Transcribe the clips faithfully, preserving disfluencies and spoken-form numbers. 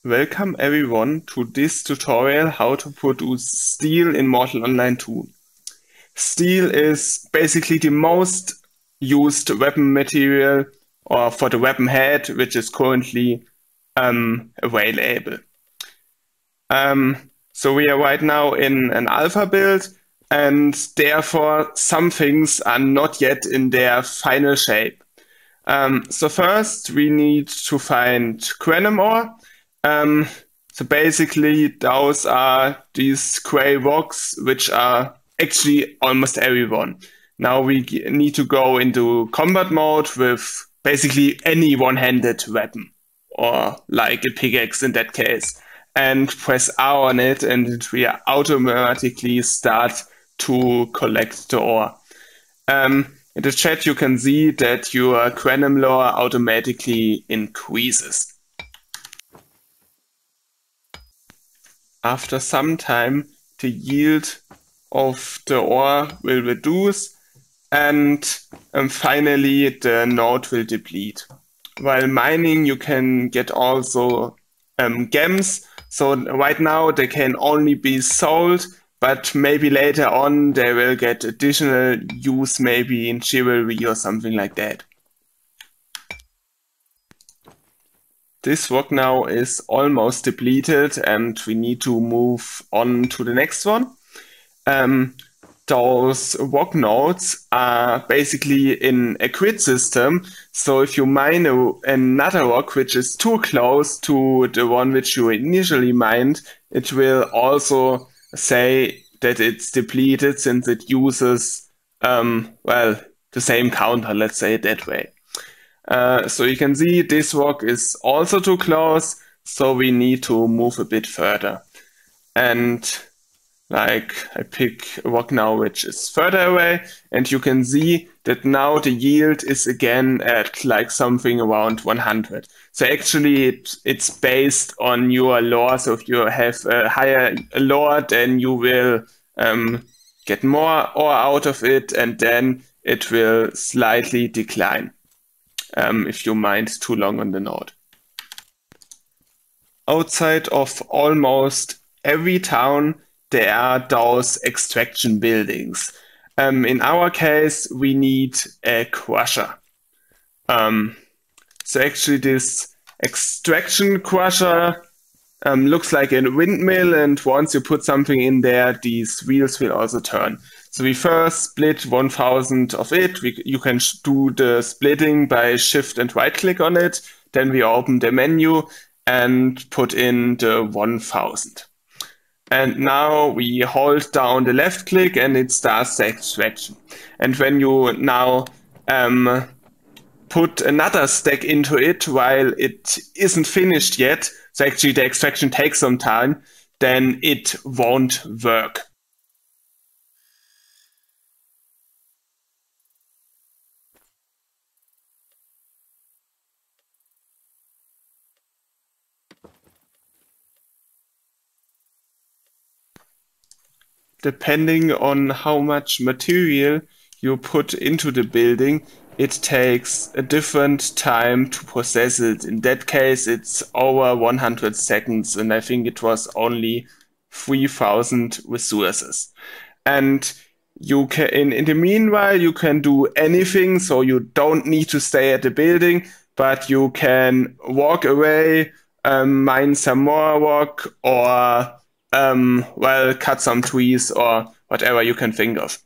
Welcome everyone to this tutorial how to produce steel in Mortal Online two. Steel is basically the most used weapon material or for the weapon head which is currently um, available. Um, so we are right now in an alpha build and therefore some things are not yet in their final shape. Um, so first we need to find Quantum ore. Um, so basically those are these gray rocks which are actually almost everyone. Now we need to go into combat mode with basically any one-handed weapon, or like a pickaxe in that case, and press R on it and we automatically start to collect the ore. Um, in the chat you can see that your quantum lore automatically increases. After some time, the yield of the ore will reduce and um, finally the node will deplete. While mining, you can get also um, gems. So right now they can only be sold, but maybe later on they will get additional use, maybe in chivalry or something like that. This rock now is almost depleted and we need to move on to the next one. Um, those rock nodes are basically in a grid system. So if you mine a, another rock which is too close to the one which you initially mined, it will also say that it's depleted since it uses, um, well, the same counter, let's say it that way. Uh, so you can see this rock is also too close, so we need to move a bit further. And like I pick a rock now which is further away, and you can see that now the yield is again at like something around one hundred. So actually it, it's based on your lore, so if you have a higher lore then you will um, get more ore out of it, and then it will slightly decline. Um, if you mined too long on the node. Outside of almost every town, there are those extraction buildings. Um, in our case, we need a crusher. Um, so actually this extraction crusher um, looks like a windmill, and once you put something in there, these wheels will also turn. So we first split one thousand of it. We, you can do the splitting by shift and right click on it. Then we open the menu and put in the one thousand. And now we hold down the left click and it starts the extraction. And when you now um, put another stack into it while it isn't finished yet, so actually the extraction takes some time, then it won't work. Depending on how much material you put into the building, it takes a different time to process it. In that case, it's over one hundred seconds, and I think it was only three thousand resources. And you can, in, in the meanwhile, you can do anything, so you don't need to stay at the building, but you can walk away, um, mine some more rock, or Um, well, cut some trees or whatever you can think of.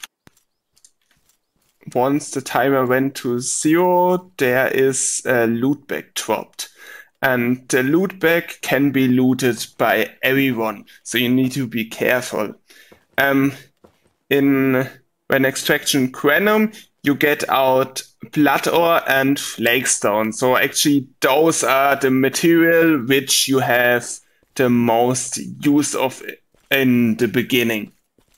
Once the timer went to zero, there is a loot bag dropped. And the loot bag can be looted by everyone, so you need to be careful. Um, in when extraction quantum, you get out blood ore and flakestone. So actually those are the material which you have the most use of in the beginning.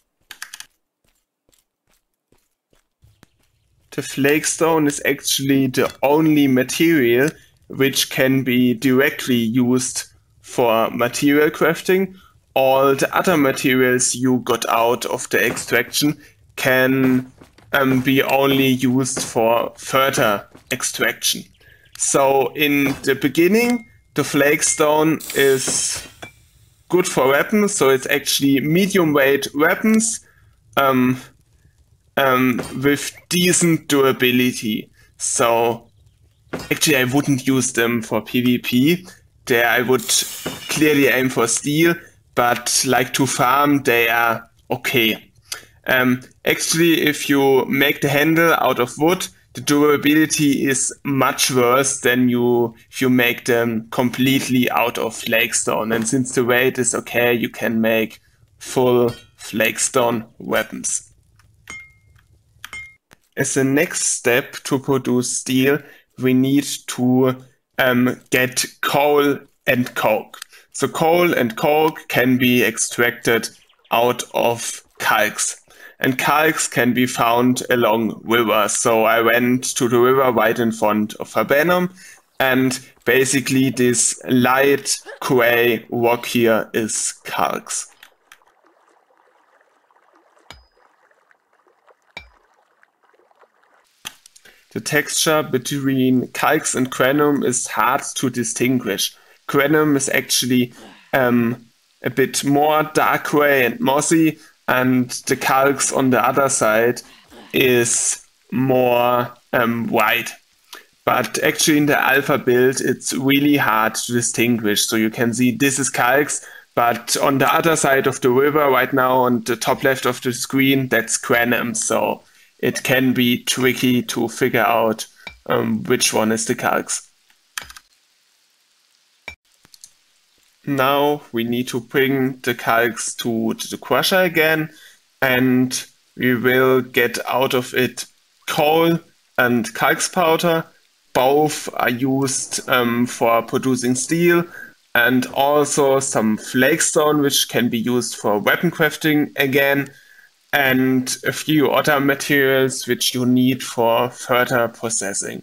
The flakestone is actually the only material which can be directly used for material crafting. All the other materials you got out of the extraction can um, be only used for further extraction. So in the beginning, the flagstone is good for weapons, so it's actually medium weight weapons um, um, with decent durability. So actually I wouldn't use them for PvP. There I would clearly aim for steel, but like to farm they are okay. Um, actually if you make the handle out of wood, the durability is much worse than you if you make them completely out of flagstone. And since the weight is okay, you can make full flagstone weapons. As the next step to produce steel, we need to um, get coal and coke. So coal and coke can be extracted out of calx. And calx can be found along rivers. So I went to the river right in front of Verbenum, and basically this light gray rock here is calx. The texture between calx and granum is hard to distinguish. Granum is actually um, a bit more dark gray and mossy, and the calx on the other side is more um, white. But actually in the alpha build, it's really hard to distinguish. So you can see this is calx, but on the other side of the river right now, on the top left of the screen, that's granum. So it can be tricky to figure out um, which one is the calx. Now we need to bring the calx to, to the crusher again, and we will get out of it coal and calx powder. Both are used um, for producing steel, and also some flagstone, which can be used for weapon crafting again, and a few other materials which you need for further processing.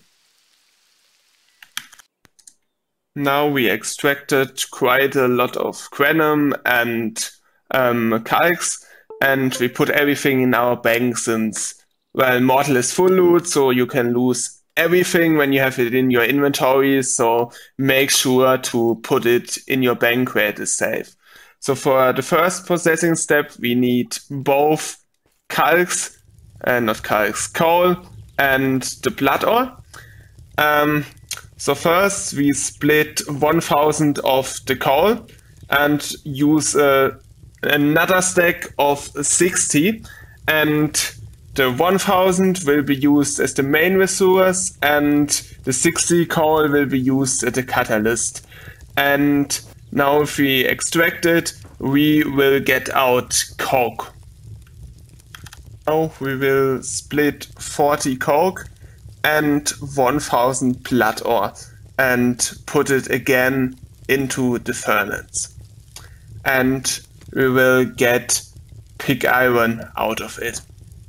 Now we extracted quite a lot of granum and um, calx, and we put everything in our bank since, well, Mortal is full loot, so you can lose everything when you have it in your inventory, so make sure to put it in your bank where it is safe. So for the first processing step, we need both calx, uh, not calx, coal, and the blood ore. Um, So first we split one thousand of the coal and use uh, another stack of sixty, and the one thousand will be used as the main resource and the sixty coal will be used as a catalyst. And now if we extract it, we will get out coke. Now we will split forty coke and one thousand blood ore and put it again into the furnace. And we will get pig iron out of it.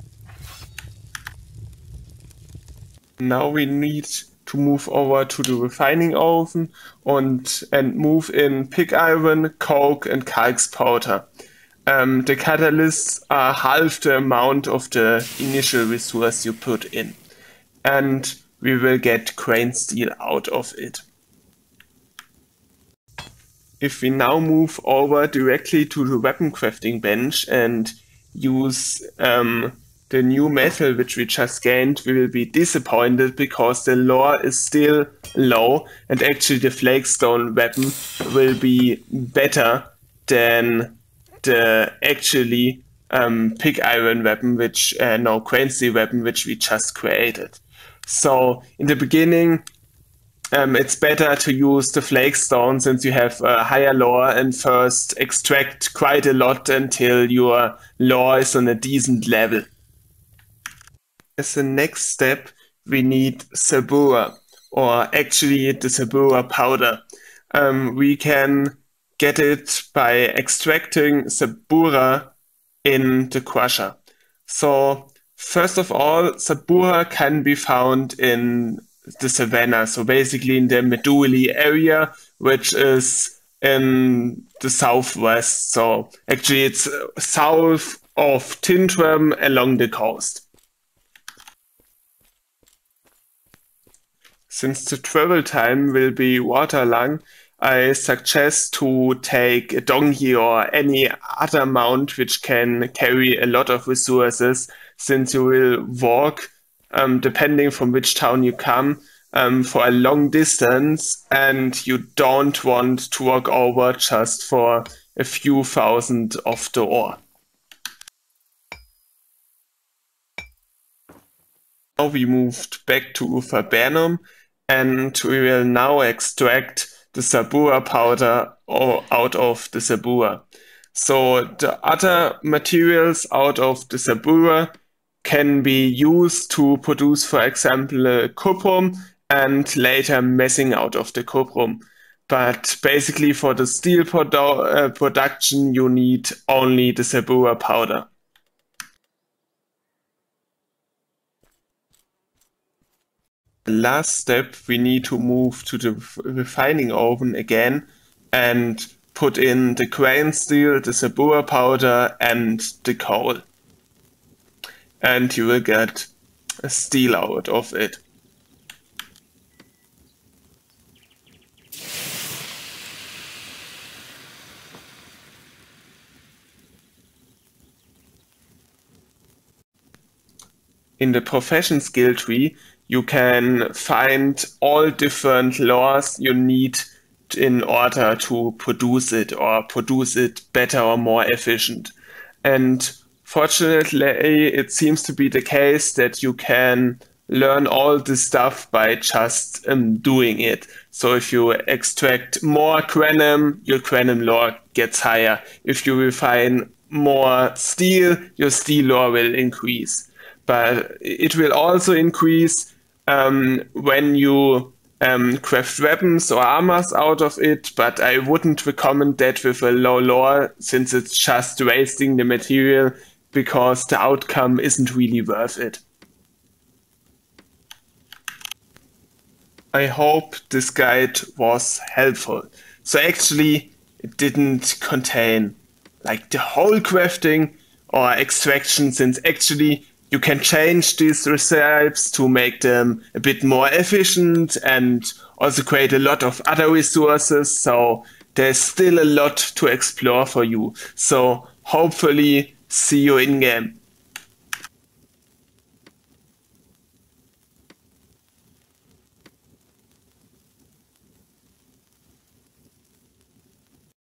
Now we need to move over to the refining oven and, and move in pig iron, coke and calx powder. Um, the catalysts are half the amount of the initial resource you put in. And we will get grain steel out of it. If we now move over directly to the weapon crafting bench and use um, the new metal which we just gained, we will be disappointed because the lore is still low, and actually the flagstone weapon will be better than the actually um, pig iron weapon, which uh, no grain steel weapon which we just created. So in the beginning, um, it's better to use the flagstone since you have a higher lore, and first extract quite a lot until your lore is on a decent level. As the next step, we need Sabura, or actually the Sabura powder. Um, we can get it by extracting Sabura in the crusher. So first of all, Sabura can be found in the savannah, so basically in the Meduli area, which is in the southwest. So actually it's south of Tintram along the coast. Since the travel time will be water long, I suggest to take a donkey or any other mount which can carry a lot of resources, since you will walk, um, depending from which town you come, um, for a long distance, and you don't want to walk over just for a few thousand of the ore. Now we moved back to Viburnum, and we will now extract the Sabura powder out of the Sabura. So the other materials out of the Sabura can be used to produce, for example, a cuprum and later messing out of the cuprum. But basically for the steel produ uh, production, you need only the Sabura powder. Last step, we need to move to the refining oven again and put in the grain steel, the Sabura powder and the coal. And you will get a steel out of it. In the profession skill tree, you can find all different lores you need in order to produce it or produce it better or more efficient. And fortunately, it seems to be the case that you can learn all this stuff by just um, doing it. So if you extract more cranum, your cranum lore gets higher. If you refine more steel, your steel lore will increase. But it will also increase um, when you um, craft weapons or armors out of it, but I wouldn't recommend that with a low lore, since it's just wasting the material, because the outcome isn't really worth it. I hope this guide was helpful. So actually, it didn't contain like the whole crafting or extraction, since actually you can change these recipes to make them a bit more efficient and also create a lot of other resources. So there's still a lot to explore for you. So hopefully see you in game.